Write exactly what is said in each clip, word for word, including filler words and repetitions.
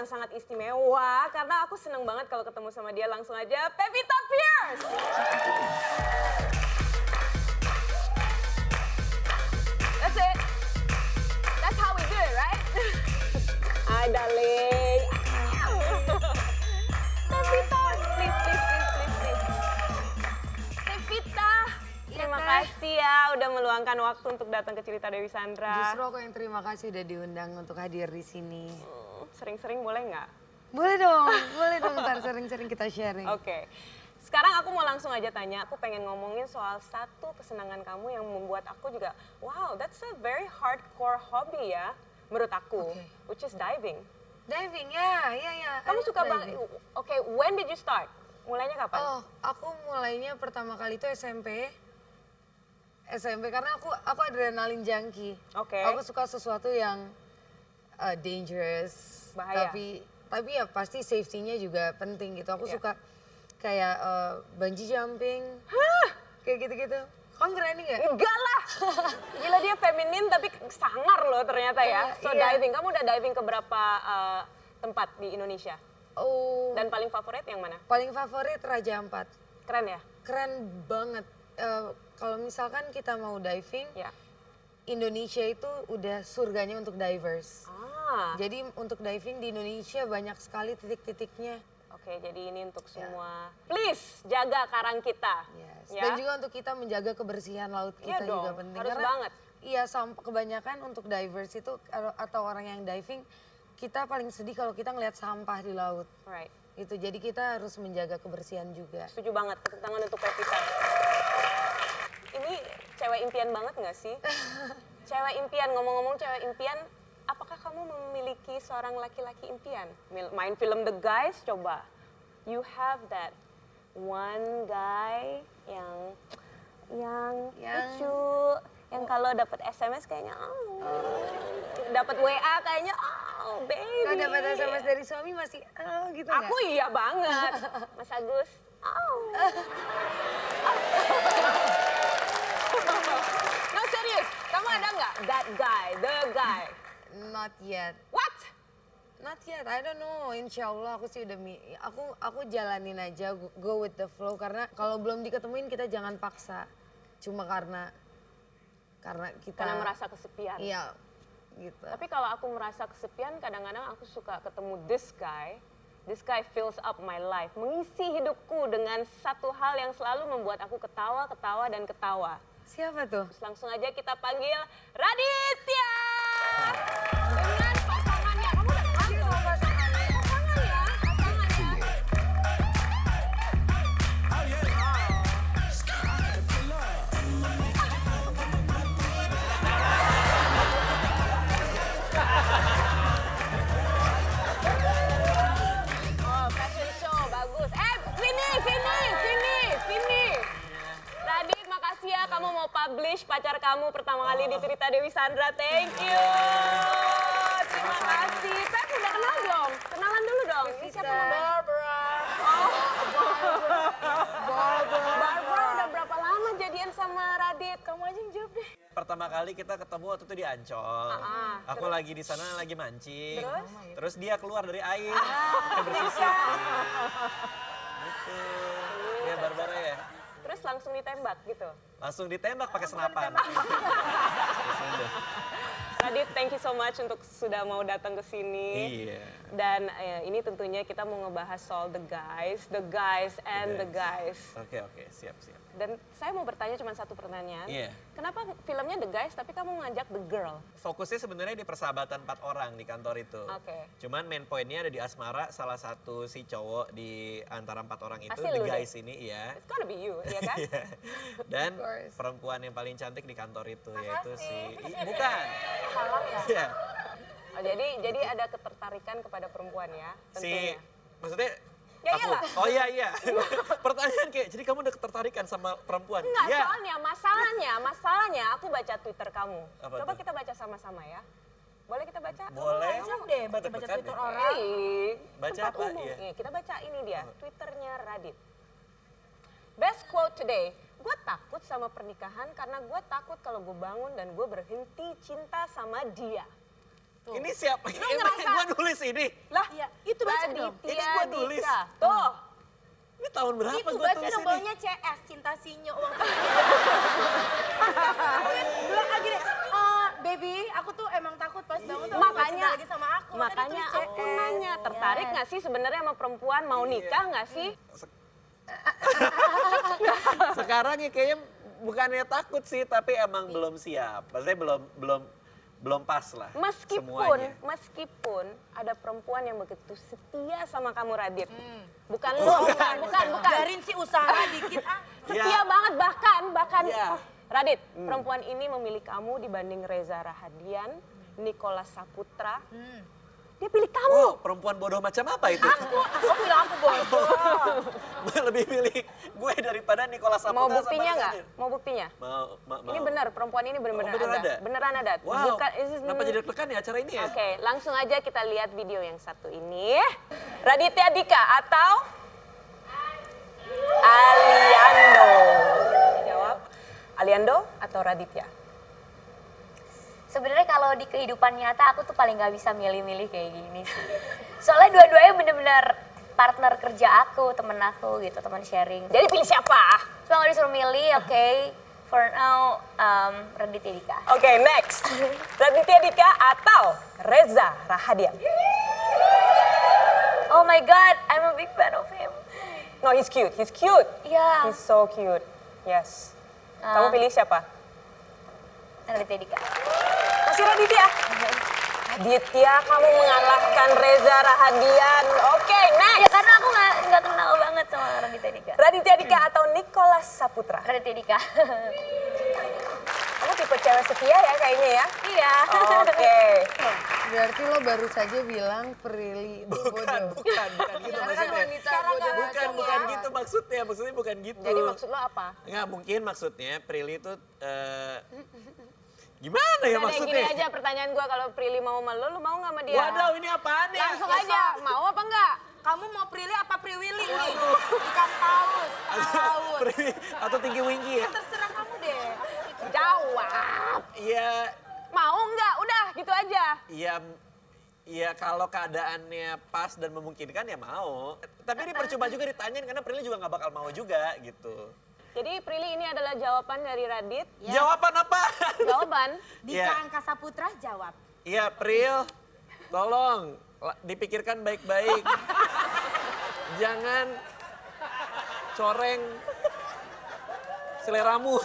yang sangat istimewa karena aku seneng banget kalau ketemu sama dia. Langsung aja Pevita Pierce. That's it. That's how we do it, right? Hi, darling. Pevita, please, please, please, please, please. Pevita, terima kasih ya udah meluangkan waktu untuk datang ke Cerita Dewi Sandra. Justru aku yang terima kasih udah diundang untuk hadir di sini. Sering-sering boleh nggak? Boleh dong, boleh dong ntar sering-sering kita sharing. Oke. Okay. Sekarang aku mau langsung aja tanya, aku pengen ngomongin soal satu kesenangan kamu yang membuat aku juga, wow, that's a very hardcore hobby ya, menurut aku, okay. Which is diving. Diving, ya, ya, ya. Kamu suka banget, oke, okay, when did you start? Mulainya kapan? Oh, aku mulainya pertama kali itu S M P. S M P karena aku aku adrenalin junkie. Oke. Okay. Aku suka sesuatu yang uh, dangerous. Bahaya. Tapi, tapi ya pasti safety-nya juga penting gitu. Aku yeah. suka kayak uh, bungee jumping. Hah? Kayak gitu-gitu. Kamu berani gak? Enggak lah. Gila dia feminin tapi sangar loh ternyata ya. So iya. Diving, kamu udah diving ke berapa uh, tempat di Indonesia? Oh. Dan paling favorit yang mana? Paling favorit Raja Ampat. Keren ya? Keren banget. Uh, kalau misalkan kita mau diving, ya. Indonesia itu udah surganya untuk divers. Ah. Jadi untuk diving di Indonesia banyak sekali titik-titiknya. Oke, jadi ini untuk semua. Ya. Please jaga karang kita. Yes. Ya? Dan juga untuk kita menjaga kebersihan laut kita ya juga dong, penting. Harus Karena, banget. Iya, kebanyakan untuk divers itu atau orang yang diving, kita paling sedih kalau kita ngeliat sampah di laut. Right. Itu jadi kita harus menjaga kebersihan juga. Setuju banget, tepuk tangan untuk Pevita. Ini cewek impian banget nggak sih? Cewek impian, ngomong-ngomong cewek impian, apakah kamu memiliki seorang laki-laki impian? Main film The Guys, coba. You have that one guy yang yang, yang... lucu, yang oh. kalau dapat S M S kayaknya, oh. oh. dapat W A kayaknya, oh baby. Kalau dapat S M S dari suami masih, oh gitu nggak? Aku iya banget, Mas Agus. Oh. No serius, kamu ada nggak that guy, the guy? Not yet. What? Not yet, I don't know. Insya Allah aku sih udah, aku aku jalanin aja, go with the flow. Karena kalau belum diketemuin kita jangan paksa. Cuma karena karena kita. Karena merasa kesepian. Iya, gitu. Tapi kalau aku merasa kesepian, kadang-kadang aku suka ketemu this guy. This guy fills up my life, mengisi hidupku dengan satu hal yang selalu membuat aku ketawa, ketawa, dan ketawa. Siapa tuh? Terus langsung aja kita panggil Raditya. Dengan pasangannya. Kamu udah panggil pasangannya? Pasangan ya, pasangannya. Oh, fashion show, bagus. Eh, sini, sini, sini, sini. Radit, makasih ya kamu mau publish pacar kamu pertama kali di Cerita Dewi Sandra. Thank you. Terima kasih. Pep udah kenal belum? Kenalan dulu dong. Ini siapa namanya? Barbara. Oh. Barbara. Barbara udah berapa lama jadian sama Radit? Kamu aja yang jawab deh. Pertama kali kita ketemu waktu itu di Ancol. Ah, Aku terus? lagi di sana lagi mancing. Terus? Terus dia keluar dari air. Ah, bersisik. Gitu. Ya Barbara ya. Terus langsung ditembak gitu? Langsung ditembak pakai senapan. Radit, thank you so much untuk sudah mau datang ke sini. Iya. Dan eh, ini tentunya kita mau ngebahas soal The Guys, The Guys and The Guys. Oke oke, siap siap. Dan saya mau bertanya cuma satu pertanyaan. Iya. Kenapa filmnya The Guys tapi kamu ngajak The Girl? Fokusnya sebenarnya di persahabatan empat orang di kantor itu. Oke. Cuman main pointnya ada di asmara, salah satu si cowok di antara empat orang itu, Pasti The lu deh. Guys ini, iya. It's gotta be you, iya kan? Iya. Dan Of course. perempuan yang paling cantik di kantor itu yaitu si Makasih. Ih, bukan. Salah ya? Iya. Oh, jadi jadi ada ketertarikan kepada perempuan ya, Si tentunya. maksudnya Ya aku. iyalah. Oh iya iya. Pertanyaan kayak jadi kamu udah ketertarikan sama perempuan? Enggak, Ya. soalnya masalahnya, masalahnya aku baca Twitter kamu. Apa Coba tuh? kita baca sama-sama ya. Boleh kita baca? Boleh. Langsung deh baca-baca Deg-degan Twitter deh. orang. Ih, Baca tempat apa? umum. Iya. Nih, kita baca ini dia, Twitternya Radit. Best quote today. Gue takut sama pernikahan karena gue takut kalau gue bangun dan gue berhenti cinta sama dia. Ini siapa? Lu Emang ngerasa- gua nulis ini? Lah, Iya, itu baca dong. Raditya Ini gua nulis. Dika. Tuh. Ini tahun berapa Itu gua baca tulis dong ini? bawahnya C S, cinta sinyo uang Pas kamu tweet, bilang lagi deh, "Ah, baby, aku tuh emang takut pas bangun tuh aku nggak cinta Makanya, lagi sama aku. makanya Tadi tulis aku C S. nanya, tertarik nggak sih sebenarnya sama perempuan mau nikah nggak sih? Sekarang ya kayaknya bukannya takut sih, tapi emang belum siap. Maksudnya belum belum belum pas lah Meskipun, semuanya. meskipun ada perempuan yang begitu setia sama kamu Radit. Bukan Oh, lu, bukan, bukan, bukan. Biarin sih usaha dikit ah. Setia Ya. banget bahkan, bahkan. Ya. Radit, perempuan ini memilih kamu dibanding Reza Rahadian, Nicholas Saputra. Dia pilih kamu. Oh, perempuan bodoh macam apa itu? Aku, aku bilang aku bodoh. Gue lebih pilih gue daripada Nicholas Saputra. Mau sama buktinya Reza nggak? Rahadian. Mau buktinya? Mau, ma- mau. Ini benar, perempuan ini benar-benar Oh, beneran ada. ada? Beneran ada. Wow, Bukan, is- kenapa jadi deg-degan ya acara ini ya? Oke, langsung aja kita lihat video yang satu ini. Raditya Dika atau Aliando? Jawab. Aliando atau Raditya? Sebenarnya kalau di kehidupan nyata aku tuh paling nggak bisa milih-milih kayak gini sih. Soalnya dua-duanya bener-bener partner kerja aku, temen aku gitu, teman sharing. Jadi pilih siapa? Cuma kalau disuruh milih, oke, for now um, Raditya Dika. Oke, next. Raditya Dika atau Reza Rahadian? Oh my God, I'm a big fan of him. No, he's cute. He's cute. Ya, He's so cute. Yes. Ah. Kamu pilih siapa? Raditya Dika. Masih Raditya. Raditya, kamu mengalahkan Reza Rahadian. Oke, Ya next. karena aku nggak nggak kenal banget sama Raditya Dika. Raditya Dika atau Nicholas Saputra? Raditya Dika. Kamu tipe cewek setia ya kayaknya ya? Iya. Oke. Berarti lo baru saja bilang Prilly itu Bukan, bodoh. bukan, bukan gitu Karena kan maksudnya. wanita Secara bodoh nggak Bukan, macam bukan ya. gitu maksudnya. Maksudnya bukan gitu. Jadi maksud lo apa? Nggak, mungkin maksudnya Prilly itu eh, gimana ya Udah deh, maksudnya? gini aja pertanyaan gue, kalau Prilly mau sama lo, lo mau nggak sama dia? Waduh, ini apaan ya? Langsung aja, mau apa enggak? Kamu mau Prilly apa Priwili nih? Ikan paus, paus. Prilly atau tinggi winggi ya? Terserah kamu deh. Jawab. Iya, Mau enggak? Udah, gitu aja. iya, iya kalau keadaannya pas dan memungkinkan ya mau. Tapi ini percuma juga ditanyain karena Prilly juga nggak bakal mau juga gitu. Jadi Prilly ini adalah jawaban dari Radit. Jawaban apa? Jawaban. Dika Iya. Angkasa Putra jawab. Iya, Pril, tolong la- dipikirkan baik-baik. Jangan coreng seleramu.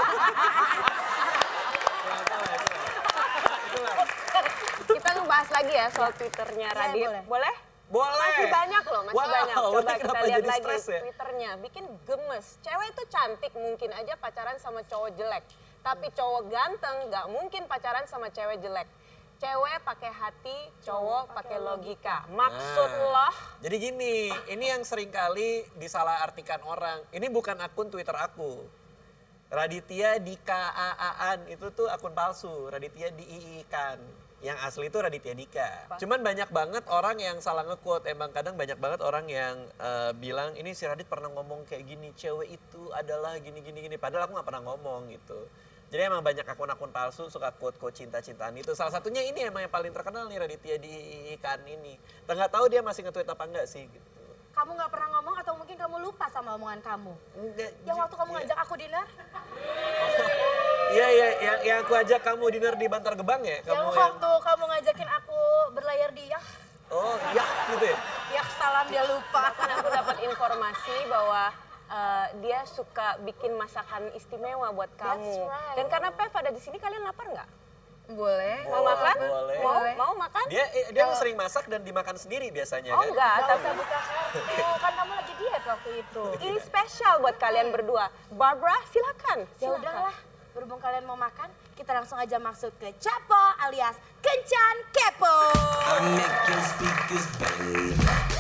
Kita ngebahas lagi ya soal Twitternya Radit. boleh. Boleh? Boleh. Masih banyak loh, masih Wow, banyak. ini Coba kita kenapa lihat jadi lagi stres ya? Twitternya. Bikin gemes. Cewek itu cantik, mungkin aja pacaran sama cowok jelek. Tapi cowok ganteng nggak mungkin pacaran sama cewek jelek. Cewek pakai hati, cowok pakai logika. Maksud Nah, lo? Jadi gini, ini yang seringkali disalahartikan orang. Ini bukan akun Twitter aku. Raditya Dika A-an itu tuh akun palsu. Raditya di-i-i-kan. Yang asli itu Raditya Dika. Cuman banyak banget orang yang salah nge-quote. Emang kadang banyak banget orang yang eh, bilang ini si Radit pernah ngomong kayak gini. Cewek itu adalah gini-gini gini. Padahal aku gak pernah ngomong gitu. Jadi emang banyak akun-akun palsu suka quote-quote cinta-cintaan itu. Salah satunya ini emang yang paling terkenal nih Raditya di-i-i-kan ini. Nggak tahu dia masih nge-tweet apa enggak sih gitu. Kamu nggak pernah ngomong atau mungkin kamu lupa sama omongan kamu? Enggak. Yang waktu kamu ngajak aku dinner? Iya, iya, yang, yang aku ajak kamu dinner di Bantar Gebang ya? Kamu Yang waktu kamu ngajakin aku berlayar di Yah? Oh, ya gitu ya? Yah salam dia lupa. Kan aku dapat informasi bahwa eh, dia suka bikin masakan istimewa buat kamu. right. Dan karena Pev ada di sini, kalian lapar nggak? Boleh. Mau Boleh, makan? boleh. Mau, Boleh. mau makan? Dia eh, dia sering masak dan dimakan sendiri biasanya Oh kan? enggak, Gak tapi usah buka kartu, kan kamu lagi diet waktu itu. ini spesial buat kalian berdua. Barbara, silakan. Ya silakan. udahlah, berhubung kalian mau makan, kita langsung aja maksud ke Capo alias Kencan Kepo. I make your speakers bang.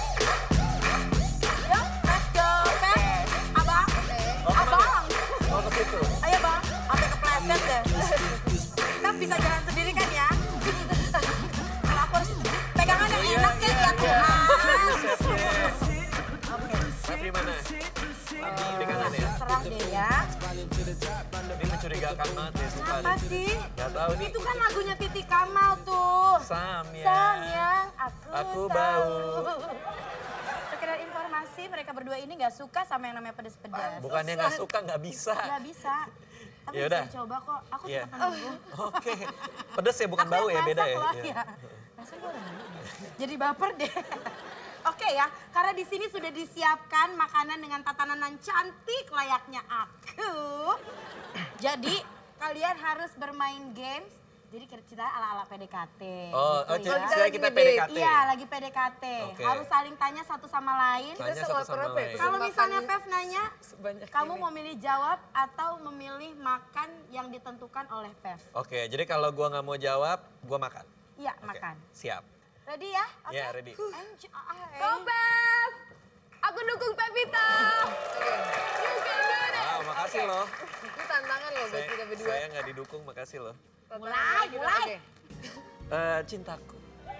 Yuk, let's go. Pep, abang, abang. Oh, ke situ. Ayo bang, sampai kepleset deh. Kita bisa jalan sendiri kan ya? Kalau aku harus pegangan yang enak ya, ya Tuhan. Chefnya. Chef di mana? Di kanan ya. Serang deh ya. Ini mencurigakan banget ya, sumpah Apa deh. sih? Gak tahu nih. Itu kan lagunya Titi Kamal tuh. Samyang. Sayang, aku, Aku tahu. bau. Sekedar informasi, mereka berdua ini nggak suka sama yang namanya pedes-pedes. Bukannya nggak suka, nggak bisa. Nggak bisa. Tapi Yaudah. bisa dicoba kok. Aku Iya. tetap menunggu. Oke. Pedes ya, bukan Aku bau yang ya, beda masak ya. loh, Iya. Rasanya gue udah nunggu deh. Jadi baper deh. Oke ya, karena di sini sudah disiapkan makanan dengan tatanan yang cantik layaknya aku. Jadi kalian harus bermain games. Jadi kita ala-ala P D K T. Oh, oh gitu jadi ya. jadi kita P D K T. Iya, lagi P D K T. Oke. Harus saling tanya satu sama lain. Tanya Kita satu soal sama berapa ya? lain. Kalau misalnya Makannya Pev nanya, sebanyak kamu ini. mau milih jawab atau memilih makan yang ditentukan oleh Pev? Oke, jadi kalau gua nggak mau jawab, gua makan. Iya, Oke, makan. Siap. Ready ya? Oke. Ya, ready. Enjoy. Go Pev! Aku dukung Pevita! You can do it! Wow, makasih loh. Ini tantangan loh buat Saya, kita berdua. saya nggak didukung, makasih loh. Tantangan Mulai, kita, mulai. oke. Eh, cintaku.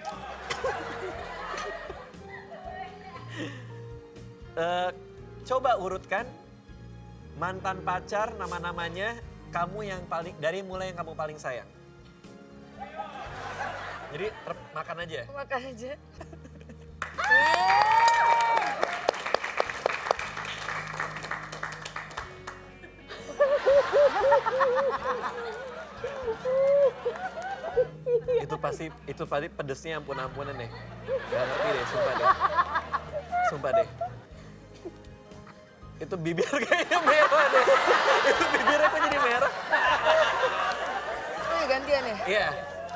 Eh, coba urutkan mantan pacar nama-namanya kamu yang paling dari mulai yang kamu paling sayang. Jadi ter- makan aja. Makan aja. Itu pasti itu pasti pedesnya ampun-ampunan deh. Gak ngerti deh, sumpah deh. Sumpah deh. Itu bibir kayaknya merah deh. Itu bibirnya kok jadi merah. Oh ya gantian ya? Iya.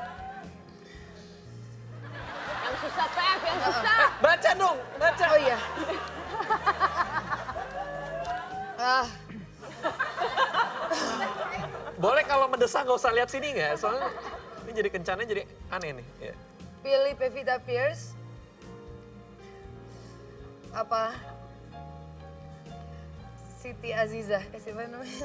Yang susah Pev, yang susah! Eh, baca dong, baca. Oh iya. Ah, Boleh kalau mendesak nggak usah lihat sini nggak? Soalnya ini jadi kencannya jadi aneh nih. Ya. pilih Pevita Pierce. Apa? Siti Aziza. Eh siapa namanya?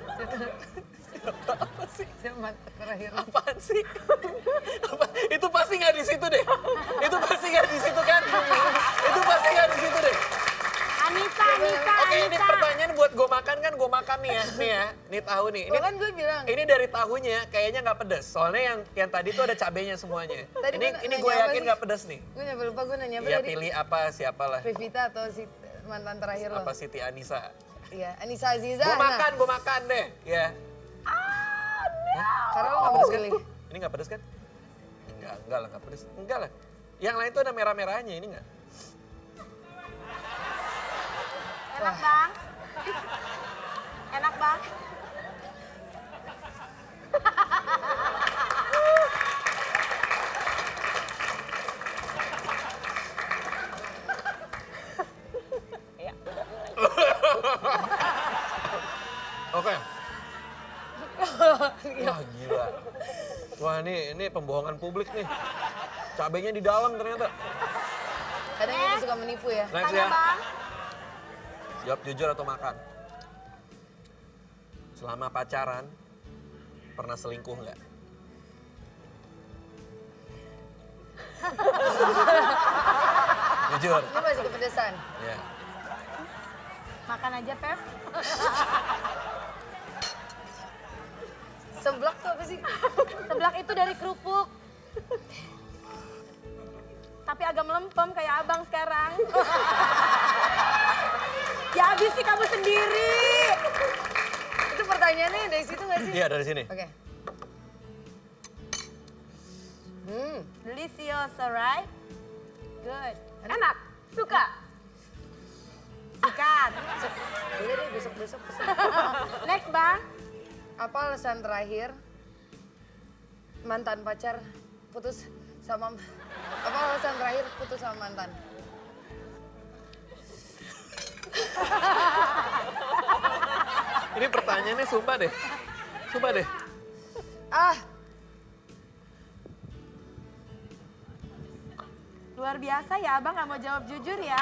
Apa sih? Siapa terakhir? Apaan sih? Apa? Itu pasti nggak di situ deh. Itu pasti nggak di situ kan? Itu pasti nggak di situ deh. Anissa, Anissa, Oke, ini Anissa. pertanyaan buat gue makan kan gue makan nih ya, nih ya, nih tahu nih. Ini, Lo kan gue bilang. ini dari tahunya kayaknya nggak pedes. Soalnya yang yang tadi tuh ada cabenya semuanya. Tadi ini gua ini nanya gue apa yakin sih? nggak pedes nih. Gue nyampe lupa gue nanya apa Ya tadi? pilih apa siapalah. Pevita atau si mantan terakhir lo? Apa Siti Anissa. Iya, Anissa Aziza. Gue nah, makan, gue makan deh. Ya. Karena lo Nggak gak mau pedes kan? pilih. Ini nggak pedes kan? Enggak, enggak lah, nggak pedes. Enggak lah. Yang lain tuh ada merah-merahnya, ini enggak. Enak bang. Enak bang. Oke. Wah gila. Wah ini ini pembohongan publik nih. Cabenya di dalam ternyata. Kadang itu suka menipu ya. Next Tanya ya. bang. Jawab jujur atau makan. Selama pacaran pernah selingkuh nggak? Jujur. Ini masih kepedesan. Ya. Makan aja Pev. Seblak tuh apa sih? Seblak itu dari kerupuk. Tapi agak melempem kayak abang sekarang. Ya habis sih kamu sendiri. Itu pertanyaannya dari situ gak sih? Iya dari sini. Oke. Hmm, Delicious, alright? Good. Enak, suka. Sikat. boleh deh besok-besok besok. Next bang. Apa alasan terakhir mantan pacar putus sama... Apa alasan terakhir putus sama mantan? Ini pertanyaannya sumpah deh. Sumpah deh. Ah, Luar biasa ya abang gak mau jawab jujur ya.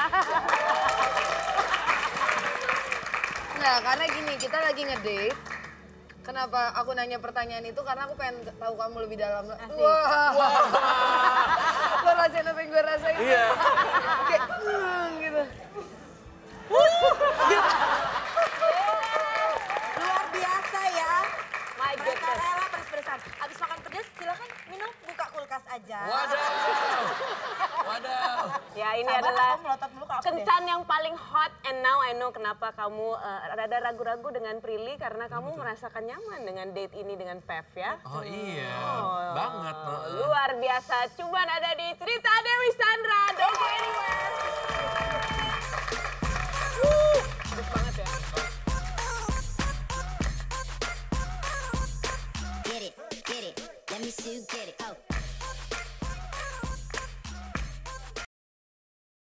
nah karena gini kita lagi ngedate. Kenapa aku nanya pertanyaan itu? Karena aku pengen tahu kamu lebih dalam. Asik. Wah, lo rasain apa yang gue rasain? Iya. Kayak, hmm, gitu. aja. Waduh. Waduh. Ya ini Sabar, adalah kamu melotot mulu ke aku deh. kencan yang paling hot and now I know kenapa kamu uh, rada ragu-ragu dengan Prilly karena kamu merasakan nyaman dengan date ini dengan Pev ya. Oh iya, Oh, banget. heeh. Luar biasa, cuman ada di Cerita Dewi Sandra. Don't go anywhere. Woo!